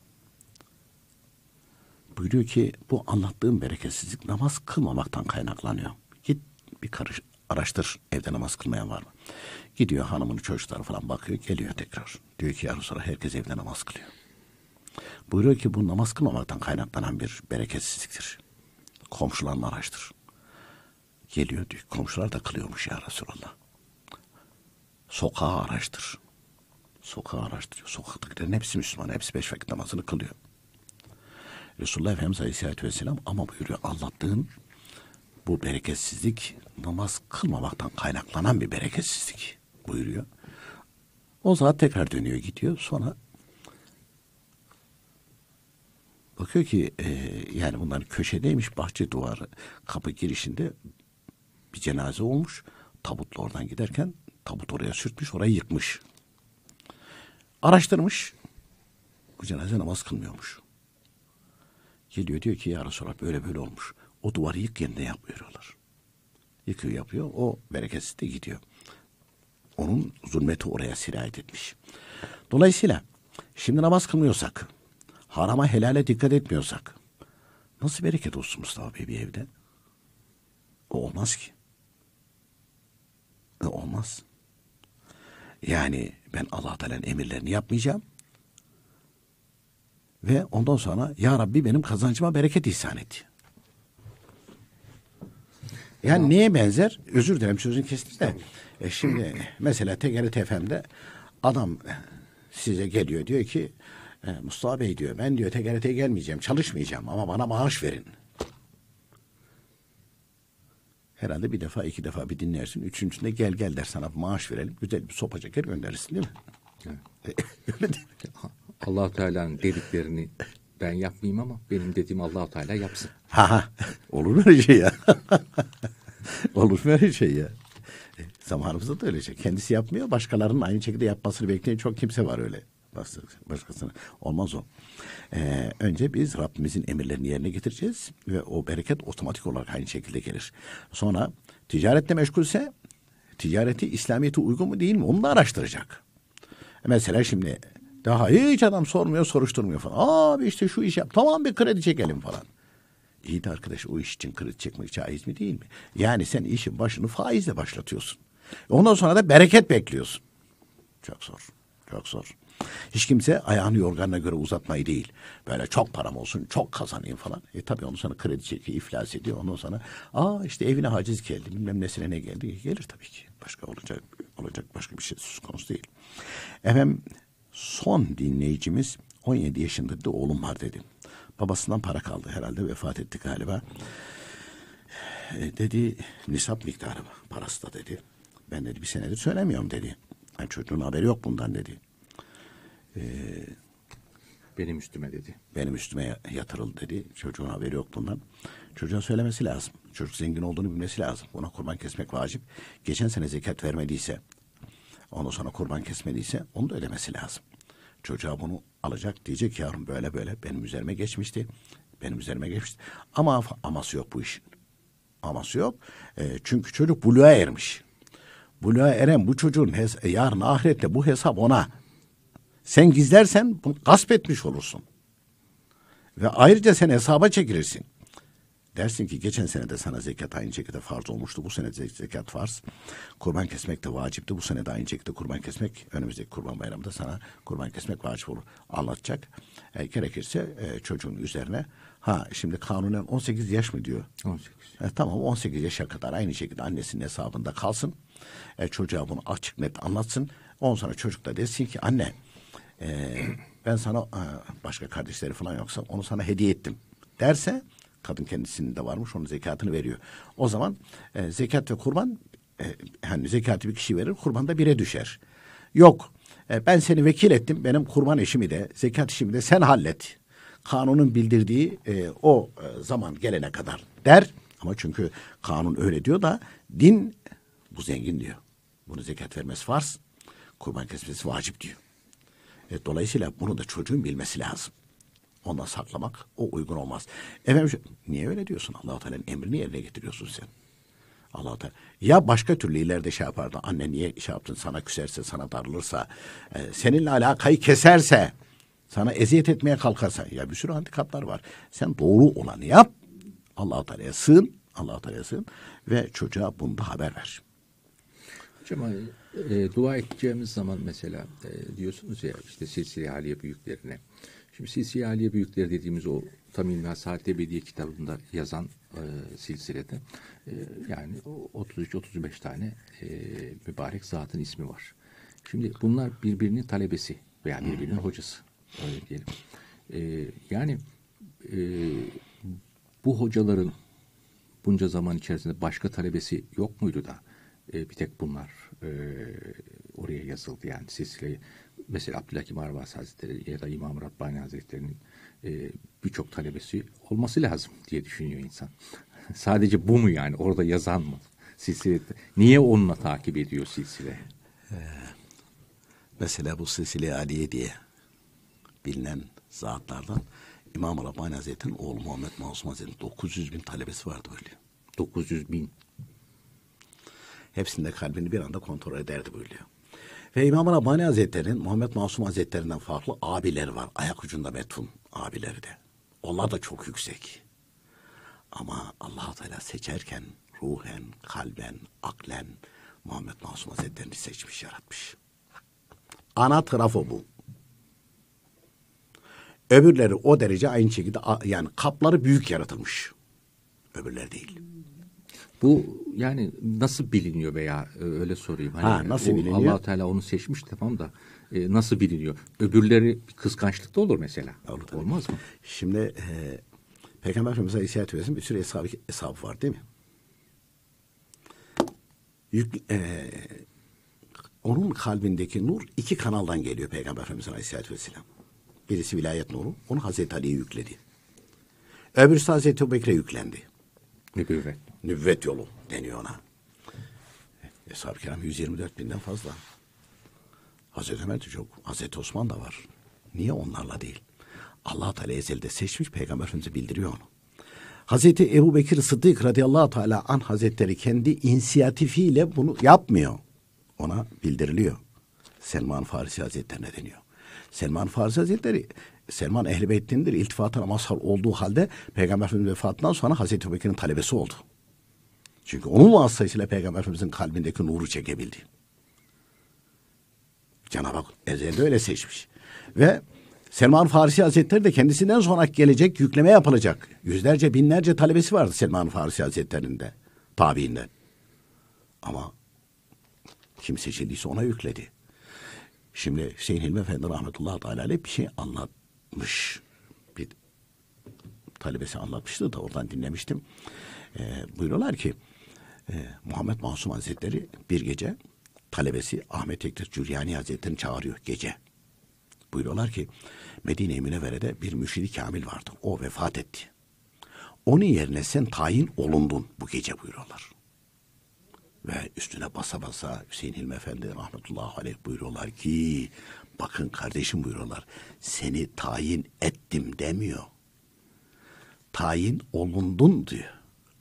Buyuruyor ki bu anlattığım bereketsizlik namaz kılmamaktan kaynaklanıyor. Git bir araştır evde namaz kılmayan var mı? Gidiyor hanımını çocukları falan bakıyor geliyor tekrar. Diyor ki ya Resulallah herkes evde namaz kılıyor. Buyuruyor ki bu namaz kılmamaktan kaynaklanan bir bereketsizliktir. Komşularını araştır. Geliyor diyor komşular da kılıyormuş ya Resulallah. Sokağı araştır. Sokağı araştırıyor. Sokaktakilerin hepsi Müslüman. Hepsi 5 vakit namazını kılıyor. Resulullah Efendimiz Aleyhisselatü Vesselam ama buyuruyor anlattığın bu bereketsizlik namaz kılmamaktan kaynaklanan bir bereketsizlik buyuruyor. O zat tekrar dönüyor gidiyor sonra bakıyor ki yani bunların köşedeymiş bahçe duvarı kapı girişinde bir cenaze olmuş. Tabutla oradan giderken tabut oraya sürtmüş orayı yıkmış. Araştırmış. Bu cenaze namaz kılmıyormuş. Geliyor diyor ki ya Resulallah böyle böyle olmuş. O duvarı yık yeniden yapmıyorlar. Yıkıyor yapıyor o bereketsiz de gidiyor. Onun zulmeti oraya sirayet etmiş. Dolayısıyla şimdi namaz kılmıyorsak harama helale dikkat etmiyorsak nasıl bereket olsun Mustafa Bey bir evde? O olmaz ki. Olmaz. Yani ben Allah Teala'nın emirlerini yapmayacağım. Ve ondan sonra ya Rabbi benim kazancıma bereket ihsan et. Yani neye benzer? Özür dilerim sözünü kestim de. Şimdi mesela TGRT FM'de adam size geliyor diyor ki Mustafa Bey diyor ben diyor TGRT'ye gelmeyeceğim çalışmayacağım ama bana maaş verin. Herhalde bir defa iki defa bir dinlersin. Üçüncüsünde gel der sana maaş verelim. Güzel bir sopa çeker gönderirsin değil mi? Evet. Öyle değil mi? Allah-u Teala'nın dediklerini ben yapmayayım ama benim dediğim Allah-u Teala yapsın. Olur mu öyle şey ya? Olur mu öyle şey ya? Zamanımızda da öyle şey. Kendisi yapmıyor. Başkalarının aynı şekilde yapmasını bekleyen çok kimse var öyle. Başkasına olmaz o. Önce biz Rabbimizin emirlerini yerine getireceğiz ve o bereket otomatik olarak aynı şekilde gelir. Sonra ticaretle meşgulse ticareti İslamiyet'e uygun mu değil mi onu da araştıracak. Mesela şimdi daha hiç adam sormuyor, soruşturmuyor falan. Abi işte şu iş yap. Tamam bir kredi çekelim falan. İyi de arkadaş o iş için kredi çekmek caiz mi değil mi? Yani sen işin başını faizle başlatıyorsun. Ondan sonra da bereket bekliyorsun. Çok zor. Çok zor. Hiç kimse ayağını yorganına göre uzatmayı değil. Böyle çok param olsun, çok kazanayım falan. Tabii ondan sonra kredi çekiyor, iflas ediyor. Ondan sonra işte evine haciz geldi, bilmem nesine ne geldi. Gelir tabii ki. Başka olacak başka bir şey söz konusu değil. Efendim son dinleyicimiz 17 yaşında da oğlum var dedi. Babasından para kaldı herhalde, vefat etti galiba. Dedi nisap miktarı parası da dedi. Ben dedi bir senedir söylemiyorum dedi. Yani çocuğun haberi yok bundan dedi. Benim üstüme dedi. Benim üstüme yatırıldı dedi. Çocuğun haberi yok bundan. Çocuğa söylemesi lazım. Çocuk zengin olduğunu bilmesi lazım. Buna kurban kesmek vacip. Geçen sene zekat vermediyse, ondan sonra kurban kesmediyse onu da ödemesi lazım. Çocuğa bunu alacak, diyecek yavrum böyle böyle benim üzerime geçmişti. Ama aması yok bu işin. Aması yok. Çünkü çocuk buluğa ermiş. Buluğa eren bu çocuğun yarın ahirette bu hesap ona. Sen gizlersen bunu gasp etmiş olursun. Ve ayrıca sen hesaba çekilirsin. Dersin ki geçen sene de sana zekat aynı şekilde farz olmuştu. Bu sene de zekat farz. Kurban kesmek de vacipti. Bu sene de aynı şekilde kurban kesmek, önümüzdeki kurban bayramında sana kurban kesmek vacip olur. Anlatacak. Gerekirse çocuğun üzerine şimdi kanunen 18 yaş mı diyor? 18. Tamam 18 yaşa kadar aynı şekilde annesinin hesabında kalsın. Çocuğa bunu açık net anlatsın. Ondan sonra çocuk da desin ki anne ben sana başka kardeşleri falan yoksa onu sana hediye ettim derse, kadın kendisinin de varmış, onun zekatını veriyor. O zaman zekat ve kurban hani zekatı bir kişi verir, kurban da bire düşer. Yok ben seni vekil ettim, benim kurban işimi de zekat işimi de sen hallet. Kanunun bildirdiği o zaman gelene kadar der. Ama çünkü kanun öyle diyor da din bu zengin diyor. Bunu zekat vermesi farz, kurban kesmesi vacip diyor. Dolayısıyla bunu da çocuğun bilmesi lazım. Ondan saklamak o uygun olmaz. Efendim niye öyle diyorsun? Allah-u Teala'nın emrini yerine getiriyorsun sen. Allah-u Teala. Ya başka türlü ileride şey yapardı. Anne niye şey yaptın? Sana küserse, sana darılırsa, seninle alakayı keserse, sana eziyet etmeye kalkarsa. Ya bir sürü handikaplar var. Sen doğru olanı yap. Allah-u Teala'ya sığın. Allah-u Teala'ya sığın. Ve çocuğa bunu da haber ver. Hocam dua edeceğimiz zaman mesela diyorsunuz ya işte Silsile-i Aliye büyüklerine. Şimdi Silsile-i Aliye büyükleri dediğimiz o Tamim ve Saadet Ebediye kitabında yazan silsilede yani 33-35 tane mübarek zatın ismi var. Şimdi bunlar birbirinin talebesi veya birbirinin hocası. Öyle diyelim. Yani bu hocaların bunca zaman içerisinde başka talebesi yok muydu da bir tek bunlar oraya yazıldı yani silsileyi. Mesela Abdülhakim Arvasi Hazretleri ya da İmam Rabbani Hazretleri'nin birçok talebesi olması lazım diye düşünüyor insan. Sadece bu mu yani orada yazan mı? Silsile, niye onunla takip ediyor silsile? Mesela bu Silsile-i Aliye diye bilinen zatlardan İmam Rabbani Hazretleri'nin oğlu Muhammed Masum Hazretleri'nin 900 bin talebesi vardı böyle. 900 bin. Hepsinde kalbini bir anda kontrol ederdi böyle. Ve İmam Rabbani Hazretleri'nin Muhammed Masum Hazretleri'nden farklı abileri var. Ayak ucunda metfun abileri de. Onlar da çok yüksek. Ama Allah-u Teala seçerken ruhen, kalben, aklen Muhammed Masum Hazretleri'ni seçmiş, yaratmış. Ana tarafı bu. Öbürleri o derece aynı şekilde yani kapları büyük yaratılmış. Öbürleri değil. Bu yani nasıl biliniyor veya öyle sorayım. Hani nasıl biliniyor? Allah-u Teala onu seçmiş tamam da nasıl biliniyor? Öbürleri kıskançlıkta olur mesela. Olmaz mı? Şimdi Peygamber Efendimiz Aleyhisselatü Vesselam bir sürü hesabı var değil mi? Onun kalbindeki nur 2 kanaldan geliyor Peygamber Efendimiz Aleyhisselatü Vesselam. Birisi vilayet nuru. Onu Hazreti Ali'ye yükledi. Öbürüsü Hazreti Ebubekir'e yüklendi. Nübüvvet yolu deniyor ona. Eshab-ı Kiram 124 binden fazla. Hazreti Ömer de çok. Hazreti Osman da var. Niye onlarla değil? Allah Teala ezelde seçmiş, Peygamber Efendimiz'e bildiriyor onu. Hazreti Ebu Bekir Sıddık radıyallahu teala anh hazretleri kendi inisiyatifiyle bunu yapmıyor. Ona bildiriliyor. Selman Farisi Hazretlerine deniyor. Selman Farisi Hazretleri, Selman Ehl-i Beyt'indir, iltifatına mazhar olduğu halde Peygamber Efendimiz vefatından sonra Hazreti Ebu Bekir'in talebesi oldu. Çünkü onun vasıtasıyla Peygamber Efendimiz'in kalbindeki nuru çekebildi. Cenab-ı Hak ezelde öyle seçmiş. Ve Selman Farisi Hazretleri de kendisinden sonra gelecek, yükleme yapılacak. Yüzlerce, binlerce talebesi vardı Selman Farisi Hazretleri'nde, tabiinden. Ama kim seçildiyse ona yükledi. Şimdi Hüseyin Hilmi Efendi rahmetullahi teala aleyh bir şey anlatmış. Bir talebesi anlatmıştı da oradan dinlemiştim. Buyuruyorlar ki Muhammed Masum Hazretleri bir gece talebesi Ahmet Ektir Cüryani Hazretleri'ni çağırıyor gece. Buyuruyorlar ki Medine-i Münevvere'de bir mürşidi kamil vardı. O vefat etti. Onun yerine sen tayin olundun bu gece buyuruyorlar. Ve üstüne basa basa Hüseyin Hilmi Efendi rahmetullahi aleyh buyuruyorlar ki bakın kardeşim buyuruyorlar seni tayin ettim demiyor. Tayin olundun diyor.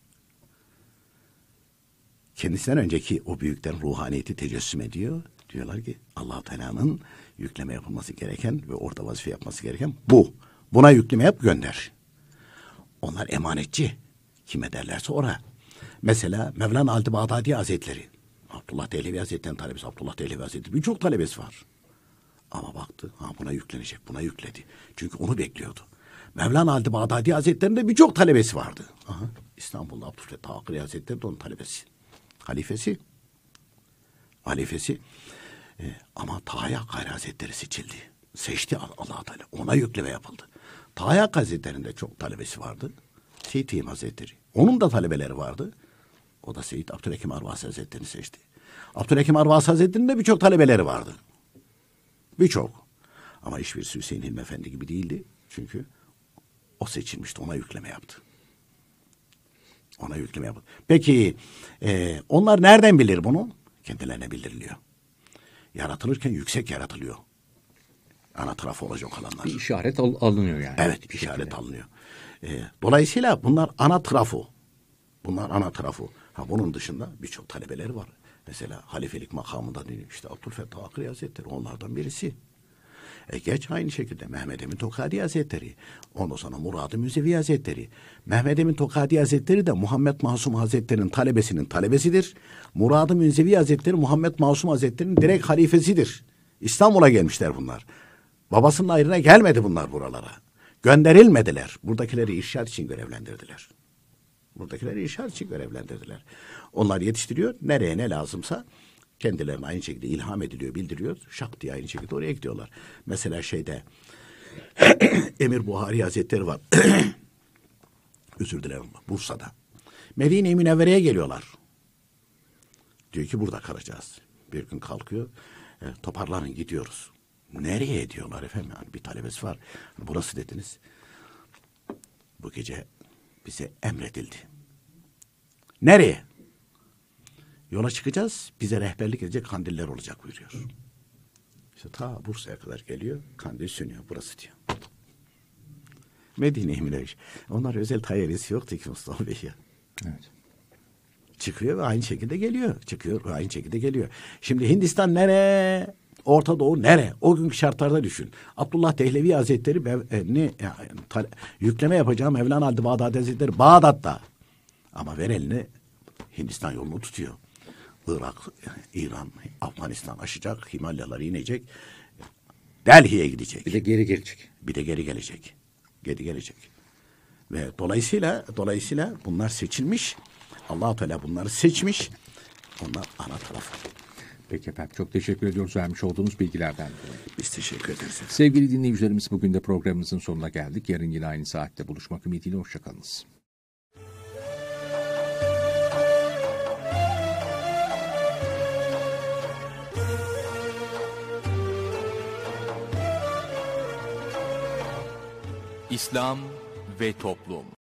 Kendisinden önceki o büyüklerin ruhaniyeti tecessüm ediyor. Diyorlar ki Allah-u Teala'nın yükleme yapılması gereken ve orada vazife yapması gereken bu. Buna yükleme yap gönder. Onlar emanetçi. Kime derlerse ora. Mesela Mevlana Halid-i Bağdadi Hazretleri. Abdullah Dehlevi Hazretleri'nin talebesi. Abdullah Dehlevi Hazretleri birçok talebesi var. Ama baktı buna yüklenecek. Buna yükledi. Çünkü onu bekliyordu. Mevlana Halid-i Bağdadi Hazretleri'nin de birçok talebesi vardı. İstanbul'da Abdülfettah Akri Hazretleri de onun talebesi. Halifesi. Ama Taha Hakkari Hazretleri seçildi. Seçti Allah-u Teala. Ona yükleme yapıldı. Taha Hakkari Hazretleri'nin de çok talebesi vardı. Seyyid İyim Hazretleri. Onun da talebeleri vardı. O da Seyyid Abdülhakim Arvasi Hazretleri'ni seçti. Abdülhakim Arvasi Hazretleri'nin de birçok talebeleri vardı. Birçok. Ama hiçbirisi Hüseyin Hilmi Efendi gibi değildi. Çünkü o seçilmişti. Ona yükleme yaptı. Ona yükleme yaptı. Peki onlar nereden bilir bunu? Kendilerine bildiriliyor. Yaratılırken yüksek yaratılıyor. Ana tarafı olacak olanlar. Bir işaret alınıyor yani. Evet, bir işaret alınıyor. Dolayısıyla bunlar ana trafo. Bunun dışında birçok talebeleri var. Mesela halifelik makamında işte Abdülfettah Akri Hazretleri onlardan birisi. Geç aynı şekilde Mehmed Emin Tokadi Hazretleri. Ondan sonra Murad-ı Müzevi Hazretleri. Mehmed Emin Tokadi Hazretleri de Muhammed Masum Hazretleri'nin talebesinin talebesidir. Murad-ı Müzevi Hazretleri Muhammed Masum Hazretleri'nin direkt halifesidir. İstanbul'a gelmişler bunlar. Babasının ayrına gelmedi bunlar buralara. Gönderilmediler. Buradakileri irşad için görevlendirdiler. Onlar yetiştiriyor. Nereye ne lazımsa kendilerine aynı şekilde ilham ediliyor, bildiriyor. Şak diye aynı şekilde oraya gidiyorlar. Mesela Emir Buhari Hazretleri var. Özür dilerim. Bursa'da. Medine-i Münevvere'ye geliyorlar. Diyor ki burada kalacağız. Bir gün kalkıyor. Toparlanın gidiyoruz. Nereye diyorlar efendim? Yani bir talebesi var. Burası dediniz. Bu gece bize emredildi. Nereye? Yola çıkacağız. Bize rehberlik edecek kandiller olacak buyuruyor. İşte ta Bursa'ya kadar geliyor. Kandil sönüyor. Burası diyor. Medine-i Münevvere. Onlar özel tayyaresi yoktu ki Mustafa Bey ya. Evet. Çıkıyor ve aynı şekilde geliyor. Şimdi Hindistan nere? Orta Doğu nere? O günkü şartlarda düşün. Abdullah Dehlevi Hazretleri yükleme yapacağı Mevlana Halid-i Bağdadi Hazretleri Bağdat'ta. Ama ver elini Hindistan yolunu tutuyor. Irak, İran, Afganistan aşacak, Himalyalar inecek. Delhi'ye gidecek. Bir de geri gelecek. Geri gelecek. Ve dolayısıyla bunlar seçilmiş. Allah-u Teala bunları seçmiş. Onlar ana tarafı. Peki efendim, çok teşekkür ediyoruz vermiş olduğunuz bilgilerden. Biz teşekkür ederiz. Sevgili dinleyicilerimiz, bugün de programımızın sonuna geldik. Yarın yine aynı saatte buluşmak ümidiyle hoşçakalınız. İslam ve Toplum.